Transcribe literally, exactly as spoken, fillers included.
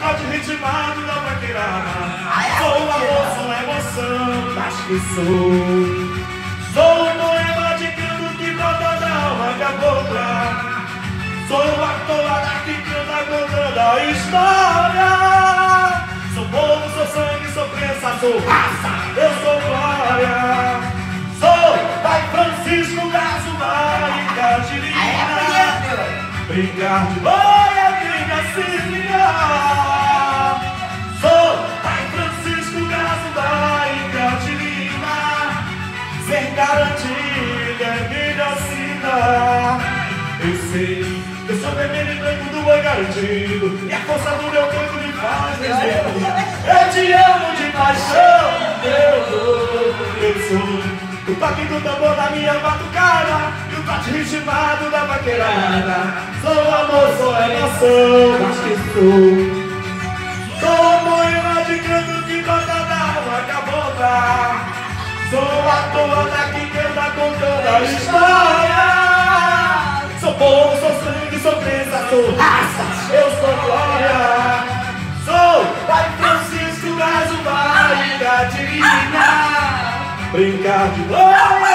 trote ritmado da vaqueirada. Sou amor, sou emoção, acho que sou. Sou um poema de canto que brota da alma cabocla. Sou a toada que canta contando a história. Sou povo, sou sangue, sou crença, sou raça, eu sou glória. Sou pai Francisco, Gaso, Mari, Catirina. Brincar de boia, brinca filha. Sou pai Francisco, Gaso, Mari, Catirina. Sem garantia, me assina. Eu sei, eu sou vermelho e branco do boi garantido. E a força do meu canto me faz dizer: eu te amo de paixão, eu sou, eu sou. O toque do tambor da minha batucada e o toque ritmado da vaqueirada. Sou amor, sou emoção, acho que sou. Sou a poema de canto que brota da alma cabocla. Sou a toada que canta contando a história. Sou povo, sou sangue, sou crença, sou raça, eu sou glória. Sou pai Francisco, Gaso, Mari, Catirina. Brincar de glória.